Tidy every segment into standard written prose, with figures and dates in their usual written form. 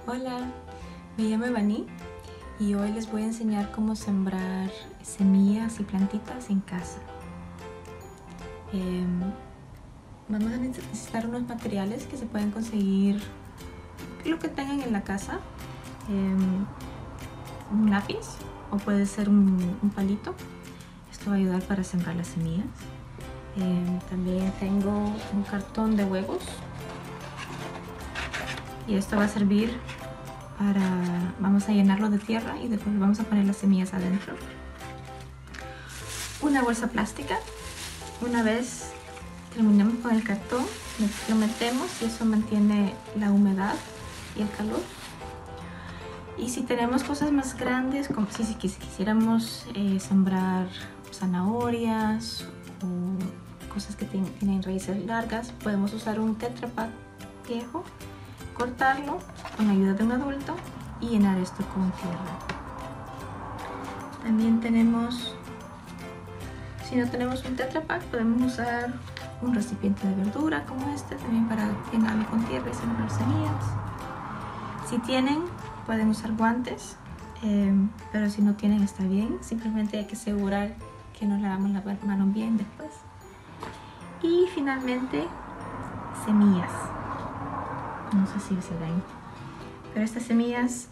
Hola, me llamo Evani y hoy les voy a enseñar cómo sembrar semillas y plantitas en casa. Vamos a necesitar unos materiales que se pueden conseguir lo que tengan en la casa. Un lápiz o puede ser un palito. Esto va a ayudar para sembrar las semillas. También tengo un cartón de huevos y esto va a servir vamos a llenarlo de tierra y después vamos a poner las semillas adentro. Una bolsa plástica. Una vez terminemos con el cartón, lo metemos y eso mantiene la humedad y el calor. Y si tenemos cosas más grandes, como si quisiéramos sembrar zanahorias o cosas que tienen raíces largas, podemos usar un Tetra Pak viejo, cortarlo con la ayuda de un adulto y llenar esto con tierra. También tenemos, si no tenemos un Tetra Pak, podemos usar un recipiente de verdura como este también para llenarlo con tierra y sembrar semillas. Si tienen, pueden usar guantes, pero si no tienen está bien, simplemente hay que asegurar que nos lavamos la mano bien después. Y finalmente, semillas. No sé si se ven, pero estas semillas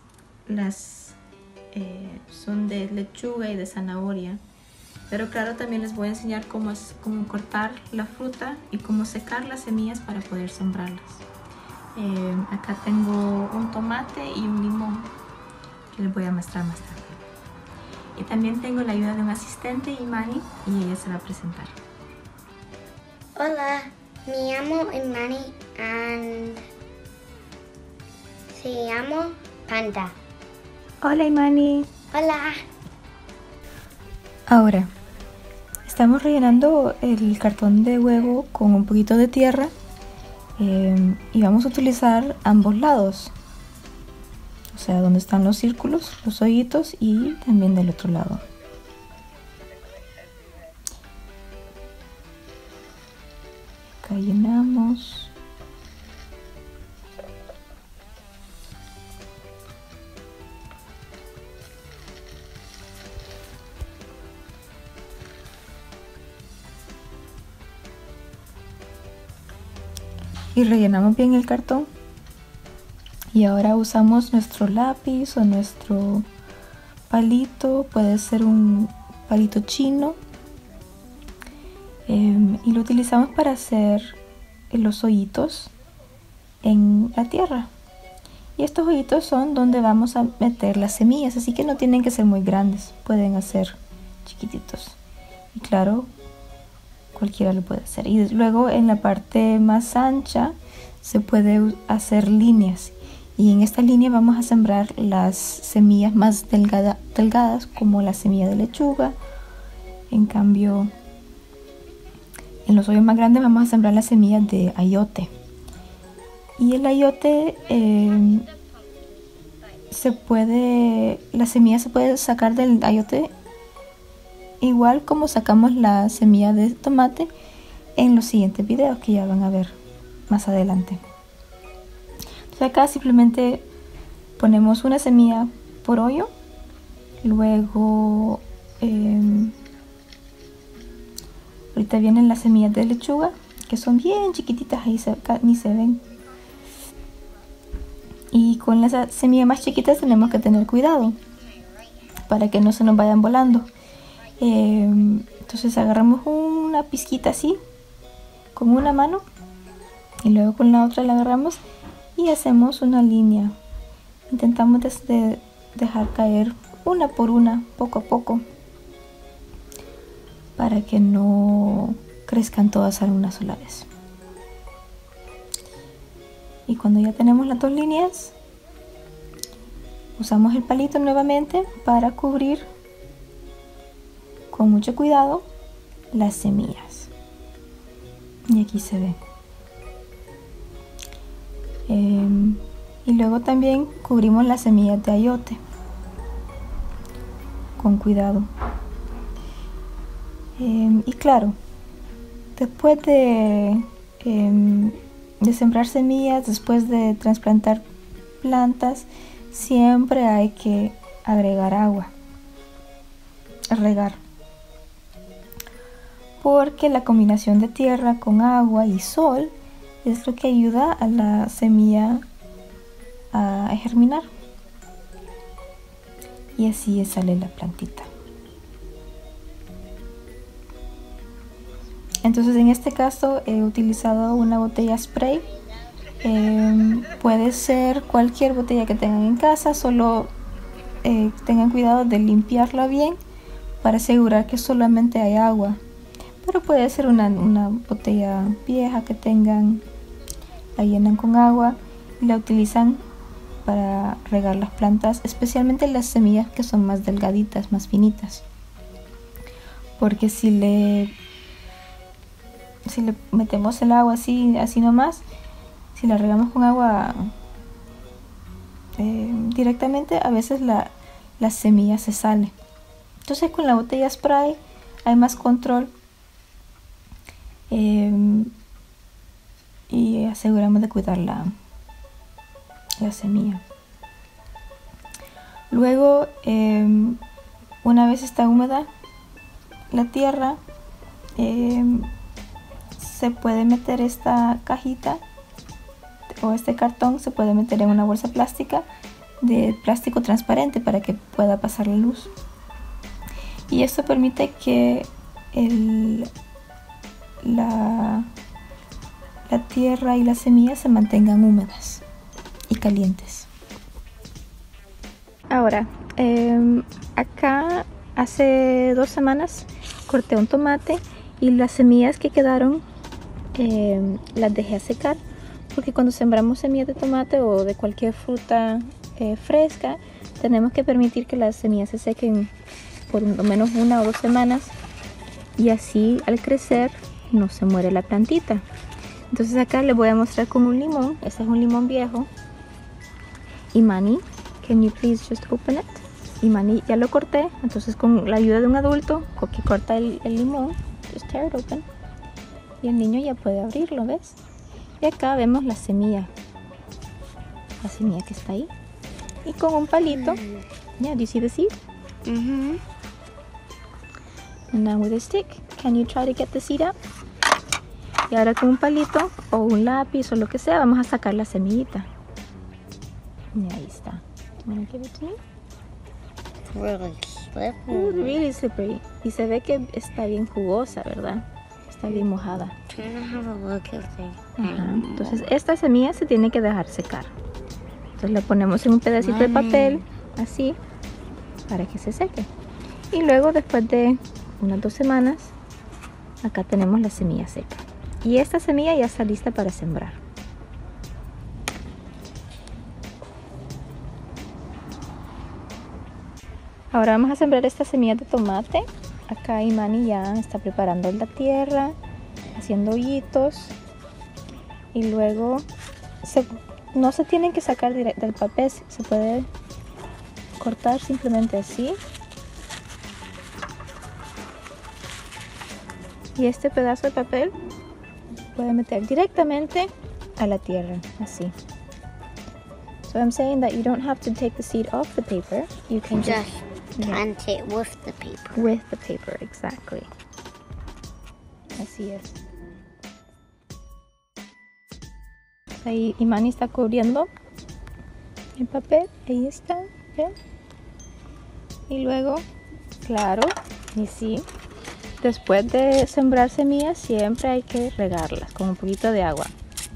son de lechuga y de zanahoria. Pero claro, también les voy a enseñar cómo cortar la fruta y cómo secar las semillas para poder sembrarlas. Acá tengo un tomate y un limón que les voy a mostrar más tarde. Y también tengo la ayuda de un asistente, Imani, y ella se va a presentar. Hola, me llamo Imani y se llama Panda. Hola, Imani. Hola. Ahora, estamos rellenando el cartón de huevo con un poquito de tierra y vamos a utilizar ambos lados. O sea, donde están los círculos, los hoyitos y también del otro lado. Acá llenamos. Y rellenamos bien el cartón. Y ahora usamos nuestro lápiz o nuestro palito, puede ser un palito chino, y lo utilizamos para hacer los hoyitos en la tierra. Y estos hoyitos son donde vamos a meter las semillas, así que no tienen que ser muy grandes, pueden ser chiquititos. Y claro, cualquiera lo puede hacer. Y luego en la parte más ancha se puede hacer líneas. Y en esta línea vamos a sembrar las semillas más delgadas, como la semilla de lechuga. En cambio, en los hoyos más grandes vamos a sembrar las semillas de ayote. Y el ayote, la semilla se puede sacar del ayote igual como sacamos la semilla de tomate en los siguientes videos que ya van a ver más adelante. Entonces acá simplemente ponemos una semilla por hoyo, luego ahorita vienen las semillas de lechuga que son bien chiquititas, ahí ni se ven. Y con las semillas más chiquitas tenemos que tener cuidado para que no se nos vayan volando. Entonces agarramos una pizquita así con una mano y luego con la otra la agarramos y hacemos una línea. Intentamos dejar caer una por una, poco a poco, para que no crezcan todas a una sola vez. Y cuando ya tenemos las dos líneas, usamos el palito nuevamente para cubrir con mucho cuidado las semillas. Y aquí se ve. Y luego también cubrimos las semillas de ayote con cuidado. Y claro, después de sembrar semillas, después de trasplantar plantas siempre hay que agregar agua, regar, porque la combinación de tierra con agua y sol es lo que ayuda a la semilla a germinar, y así sale la plantita. Entonces en este caso he utilizado una botella spray. Puede ser cualquier botella que tengan en casa, solo tengan cuidado de limpiarla bien para asegurar que solamente hay agua. Pero puede ser una botella vieja que tengan, la llenan con agua y la utilizan para regar las plantas, especialmente las semillas que son más delgaditas, más finitas. Porque si le metemos el agua así nomás, si la regamos con agua directamente, a veces la semilla se sale. Entonces con la botella spray hay más control y aseguramos de cuidar la semilla. Luego, una vez está húmeda la tierra, se puede meter esta cajita o este cartón, se puede meter en una bolsa plástica de plástico transparente para que pueda pasar la luz, y esto permite que la tierra y las semillas se mantengan húmedas y calientes. Ahora, acá hace 2 semanas corté un tomate y las semillas que quedaron las dejé a secar, porque cuando sembramos semillas de tomate o de cualquier fruta fresca, tenemos que permitir que las semillas se sequen por lo menos 1 o 2 semanas, y así al crecer no se muere la plantita. Entonces acá les voy a mostrar con un limón. Este es un limón viejo. Imani, can you please just open it? Imani ya lo corté, entonces con la ayuda de un adulto que corta el limón, just tear it open, y el niño ya puede abrirlo, ¿ves? Y acá vemos la semilla que está ahí, y con un palito, yeah, do you see the seed? And now with a stick, can you try to get the seed out? Y ahora con un palito o un lápiz o lo que sea, vamos a sacar la semillita. Y ahí está. Want to give it to me? It's really slippery. Really slippery. Y se ve que está bien jugosa, ¿verdad? Está bien mojada. Trying to have a look at it. Ajá. Entonces esta semilla se tiene que dejar secar. Entonces la ponemos en un pedacito de papel, así, para que se seque. Y luego, después de unas 2 semanas, acá tenemos la semilla seca. Y esta semilla ya está lista para sembrar. Ahora vamos a sembrar estas semillas de tomate. Acá Imani ya está preparando la tierra, haciendo hoyitos. Y luego no se tienen que sacar del papel, se puede cortar simplemente así. Y este pedazo de papel puede meter directamente a la tierra, así. So I'm saying that you don't have to take the seed off the paper. You can just plant it with the paper. With the paper, exactly. Así es. Ahí Imani está cubriendo el papel. Ahí está, ¿ven? Y luego, claro, y sí. Después de sembrar semillas siempre hay que regarlas con un poquito de agua.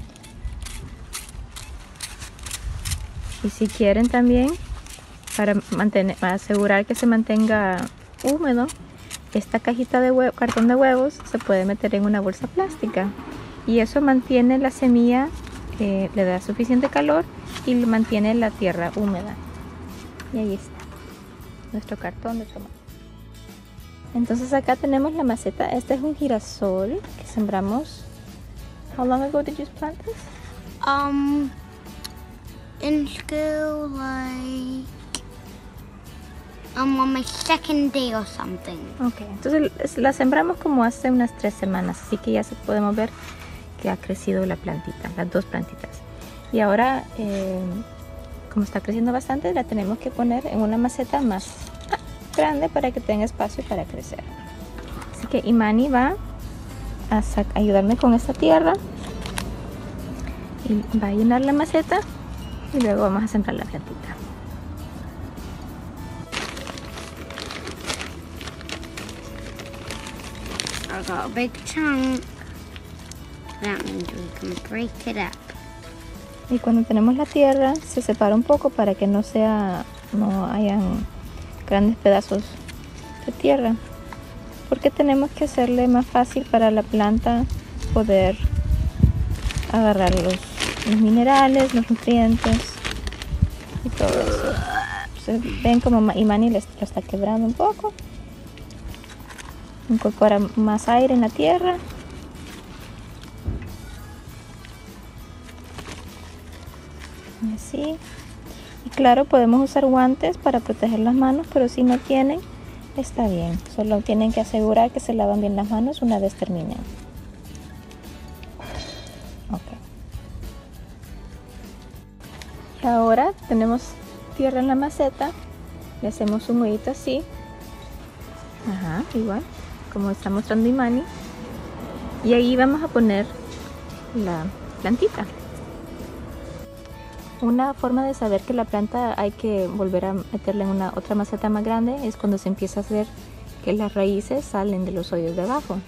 Y si quieren también, para asegurar que se mantenga húmedo, esta cajita de cartón de huevos se puede meter en una bolsa plástica. Y eso mantiene la semilla, le da suficiente calor y mantiene la tierra húmeda. Y ahí está, nuestro cartón de tomate. Entonces acá tenemos la maceta. Este es un girasol que sembramos. How long ago did you plant this? In school, like, on my second day or something. Okay, entonces la sembramos como hace unas 3 semanas, así que ya podemos ver que ha crecido la plantita, las 2 plantitas. Y ahora como está creciendo bastante, la tenemos que poner en una maceta más grande para que tenga espacio para crecer. Así que Imani va a ayudarme con esta tierra y va a llenar la maceta y luego vamos a sembrar la plantita. I got a big chunk. That means we can break it up. Y cuando tenemos la tierra se separa un poco para que no hayan grandes pedazos de tierra, porque tenemos que hacerle más fácil para la planta poder agarrar los minerales, los nutrientes y todo eso. Entonces, ven como Imani lo está quebrando un poco, incorpora más aire en la tierra. Y así. Y claro, podemos usar guantes para proteger las manos, pero si no tienen, está bien. Solo tienen que asegurar que se lavan bien las manos una vez terminen. Ok. Y ahora tenemos tierra en la maceta. Le hacemos un hoyito así. Ajá, igual, como está mostrando Imani. Y ahí vamos a poner la plantita. Una forma de saber que la planta hay que volver a meterla en otra maceta más grande es cuando se empieza a ver que las raíces salen de los hoyos de abajo.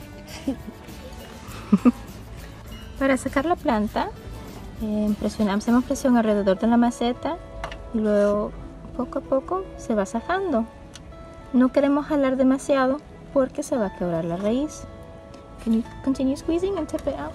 Para sacar la planta, hacemos presión alrededor de la maceta y luego poco a poco se va zafando. No queremos jalar demasiado porque se va a quebrar la raíz. Can you continue squeezing and tip it out?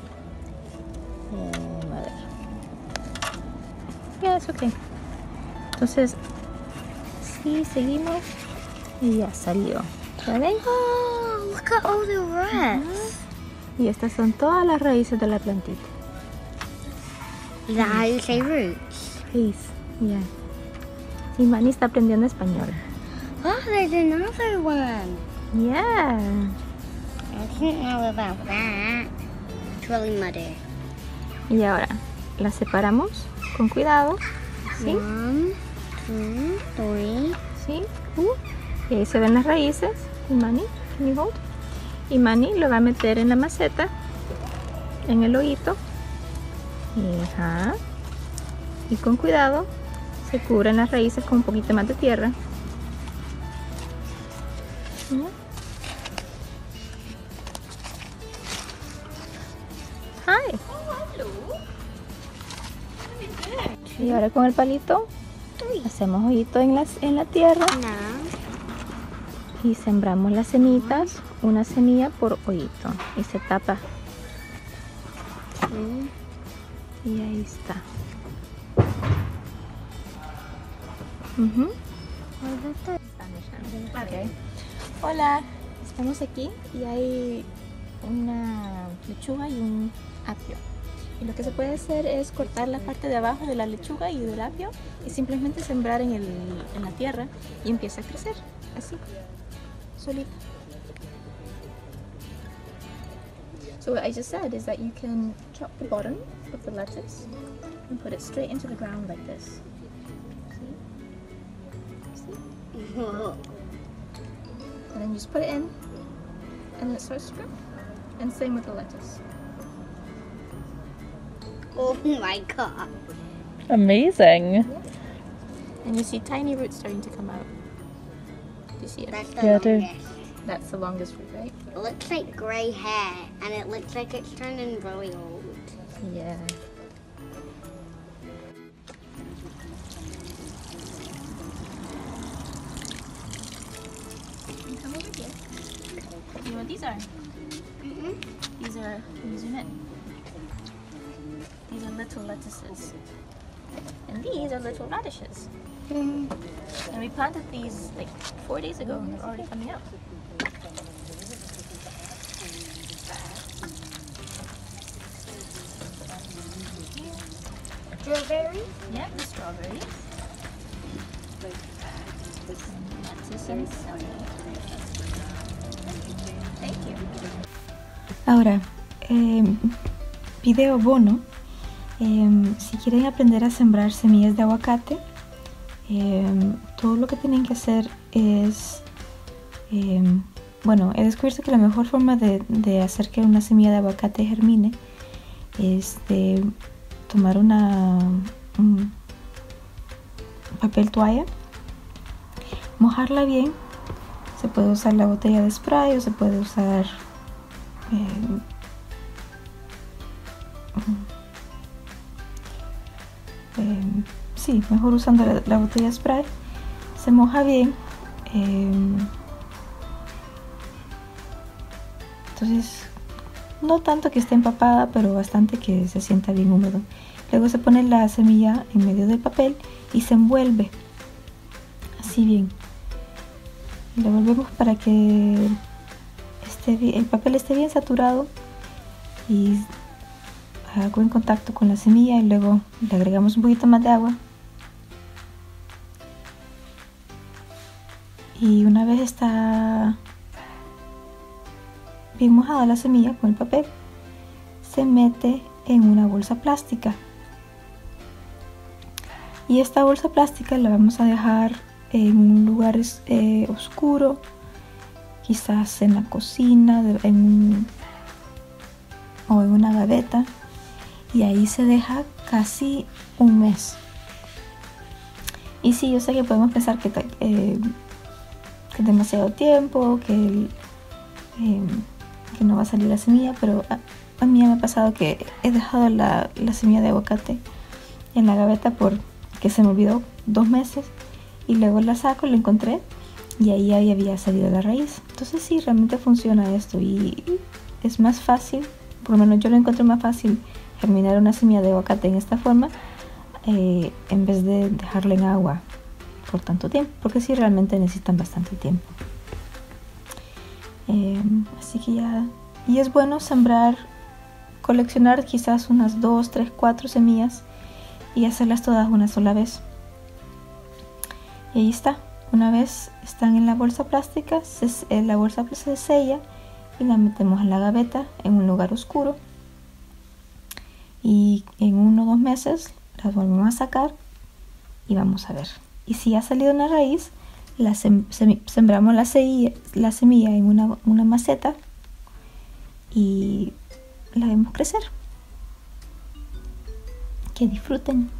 A ver. Ya, es ok. Entonces, sí, seguimos y ya salió. ¿Ya ven? Oh, look at all the roots. Y estas son todas las raíces de la plantita. Is that how you say roots? Raíz, ya. Imani está aprendiendo español. Oh, there's another one. Yeah. I didn't know about that. It's really muddy. Y ahora las separamos con cuidado. ¿Sí? 1, 2, 3. ¿Sí? Y ahí se ven las raíces. Imani, can you hold? Imani lo va a meter en la maceta, en el hoyito. Ajá. Y con cuidado se cubren las raíces con un poquito más de tierra. Hi. Y ahora con el palito hacemos hoyito en la tierra y sembramos las semitas, una semilla por hoyito, y se tapa. Y ahí está. Okay. Hola, estamos aquí y hay una lechuga y un apio. Y lo que se puede hacer es cortar la parte de abajo de la lechuga y del apio y simplemente sembrar en la tierra y empieza a crecer, así, solita. So what I just said is that you can chop the bottom of the lettuce and put it straight into the ground like this. See? And then you just put it in and it starts to grow. And same with the lettuce. Oh my god. Amazing. Yeah. And you see tiny roots starting to come out. Do you see it? That's the Yeah, I do. longest. That's the longest root, right? It looks like grey hair, and it looks like it's turning really old. Yeah. Come over here. You know what these are? These are it. These are little lettuces. And these are little radishes. And we planted these like 4 days ago and they're already coming up. Strawberries? Yeah, the strawberries. Lettuce and celery. Thank you. Ahora, video bono. Si quieren aprender a sembrar semillas de aguacate, todo lo que tienen que hacer es, bueno, he descubierto que la mejor forma de hacer que una semilla de aguacate germine es de tomar un papel toalla, mojarla bien. Se puede usar la botella de spray o se puede usar sí, mejor usando la botella de spray. Se moja bien, entonces no tanto que esté empapada, pero bastante que se sienta bien húmedo. Luego se pone la semilla en medio del papel y se envuelve así bien. Lo envolvemos para que el papel esté bien saturado y haga buen contacto con la semilla, y luego le agregamos un poquito más de agua. Y una vez está bien mojada la semilla con el papel, se mete en una bolsa plástica. Y esta bolsa plástica la vamos a dejar en un lugar oscuro, quizás en la cocina o en una gaveta, y ahí se deja casi un mes. Y sí, yo sé que podemos pensar que es demasiado tiempo, que no va a salir la semilla, pero a mí me ha pasado que he dejado la semilla de aguacate en la gaveta porque se me olvidó 2 meses, y luego la saco, la encontré y ahí había salido la raíz. Entonces sí, realmente funciona esto, y es más fácil, por lo menos yo lo encontré más fácil, germinar una semilla de aguacate en esta forma en vez de dejarla en agua por tanto tiempo, porque sí, realmente necesitan bastante tiempo. Así que ya, y es bueno sembrar, coleccionar quizás unas 2, 3, 4 semillas y hacerlas todas una sola vez. Y ahí está, una vez están en la bolsa plástica, la bolsa se sella y la metemos en la gaveta en un lugar oscuro, y en 1 o 2 meses las volvemos a sacar y vamos a ver. Y si ha salido una raíz, sembramos la semilla en una maceta y la vemos crecer. Que disfruten.